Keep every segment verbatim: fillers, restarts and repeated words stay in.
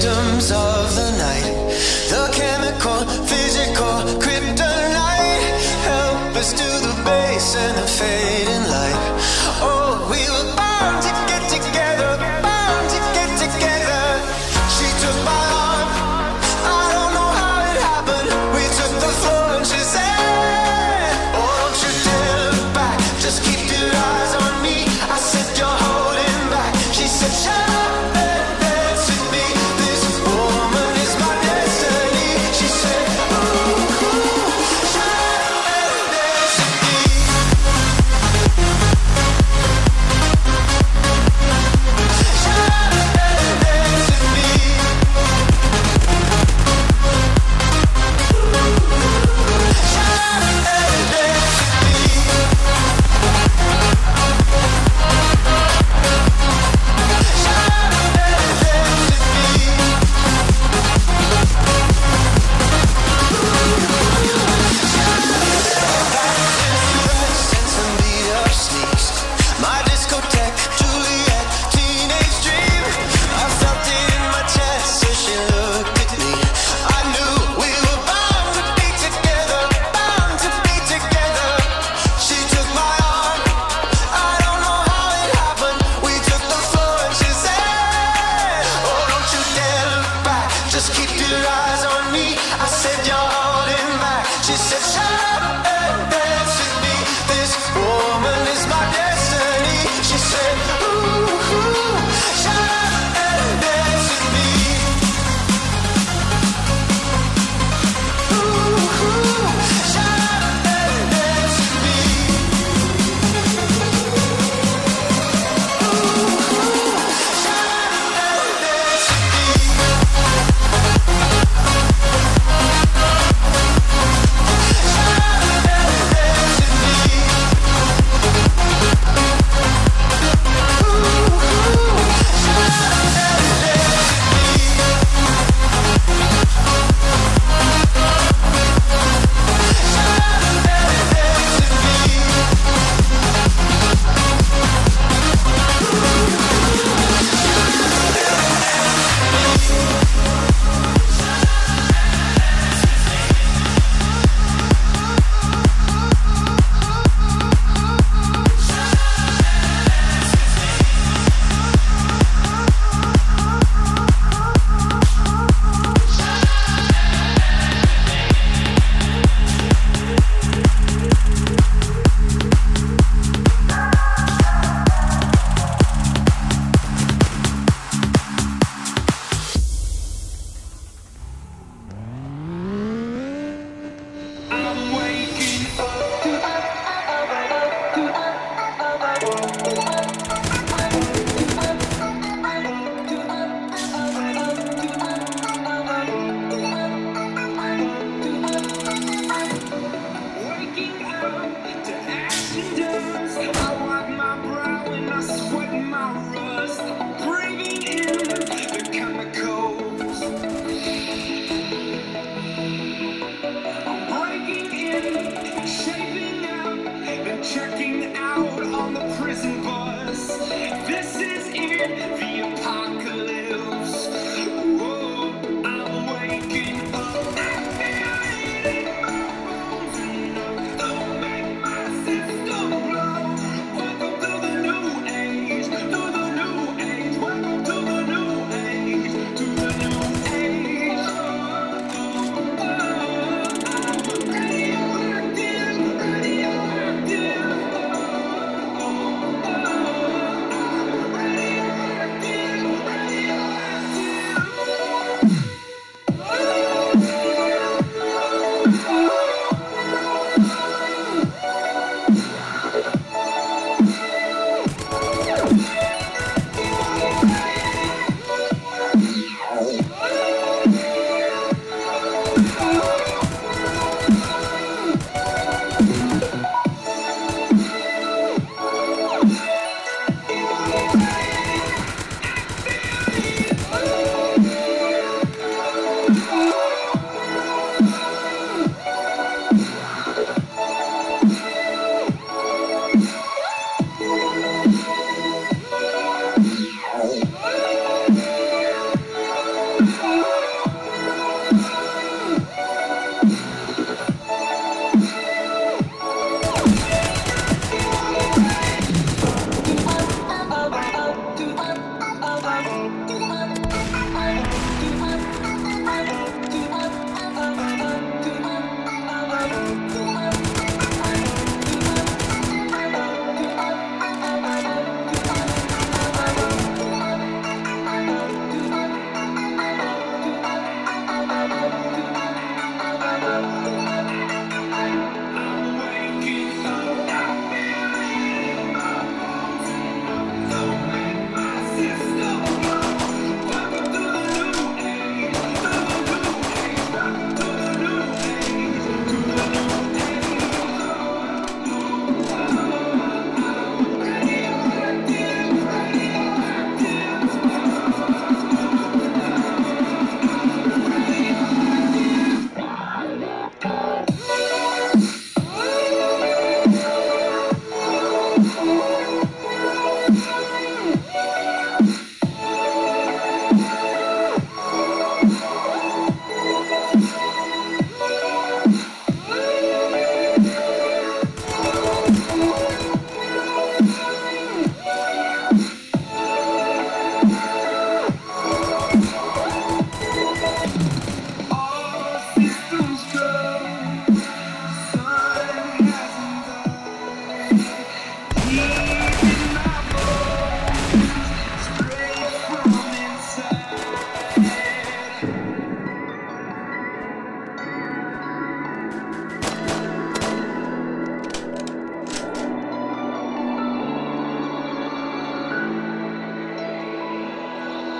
victims of the night. The chemical, physical, kryptonite. Help us to the base and the fading light. Oh, we were bound to get together, bound to get together. She took my arm, I don't know how it happened. We took the floor and she said, oh, don't you dare look back, just keep your eyes on me. I said, you're holding back. She said, shut up and dance with me. This woman is my destiny. She said, ooh, ooh, shut up and dance with me. Shut up and dance with me. Shut up and dance with me. My discotheque, Juliet, teenage dream. I felt it in my chest as she looked at me. I knew we were bound to be together, bound to be together. She took my arm, I don't know how it happened. We took the floor and she said, oh, don't you dare look back, just keep your eyes on me. I said, you're holding back. She said, shut up and dance with me. This woman is my destiny. She said, ooh, ooh, shut up and dance with me. Ooh, ooh, shut up and dance with me. Ooh, ooh, shut up and dance with me. Oh,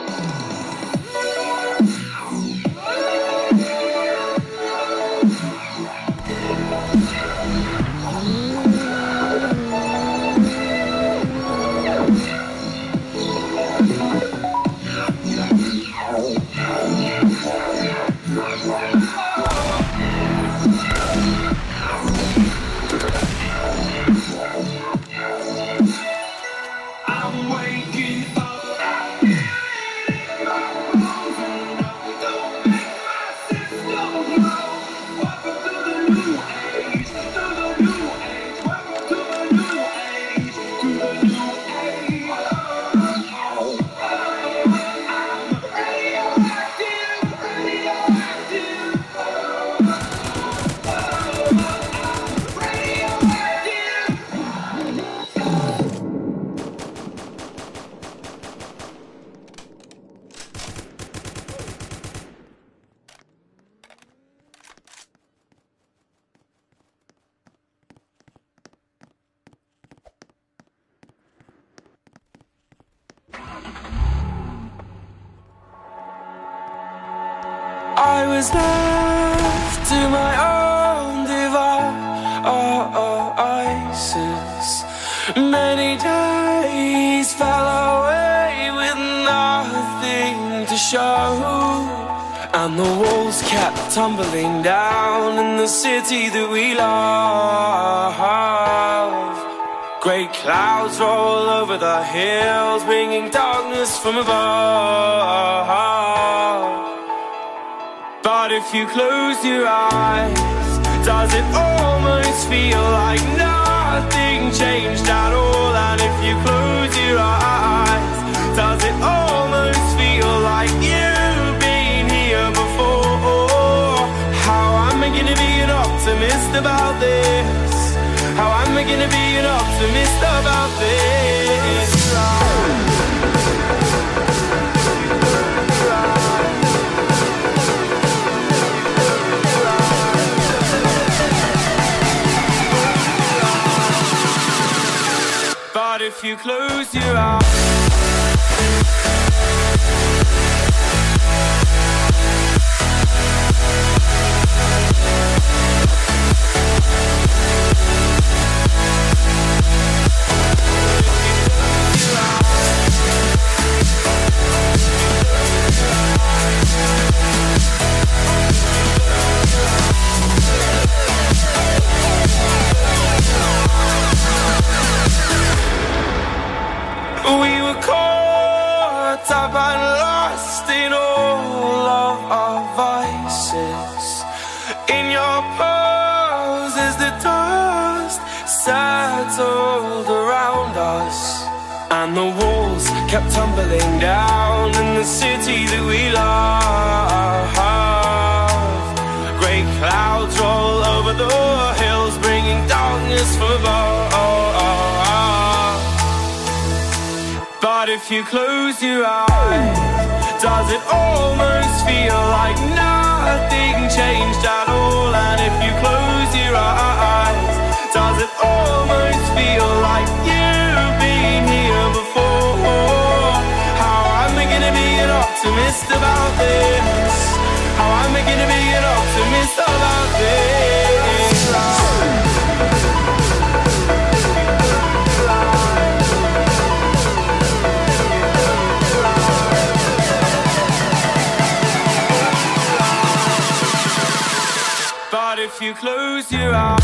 I was left to my own devices. Many days fell away with nothing to show, and the walls kept tumbling down in the city that we love. Great clouds roll over the hills, bringing darkness from above. But if you close your eyes, does it almost feel like nothing changed at all? And if you close your eyes, does it almost feel like you've been here before? How am I gonna be an optimist about this? How am I gonna be an optimist about this? But if you close your eyes, we were caught up and lost in all of our vices. In your pose as the dust settled around us, and the walls kept tumbling down in the city that we love. Great clouds roll over the hills, bringing darkness from above. But if you close your eyes, does it almost feel like nothing changed at all? And if you close your eyes, does it almost feel like you've been here before? How am I gonna be an optimist about this? How am I gonna be an optimist about this? But if you close your eyes,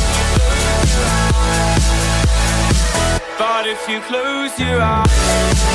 but if you close your eyes,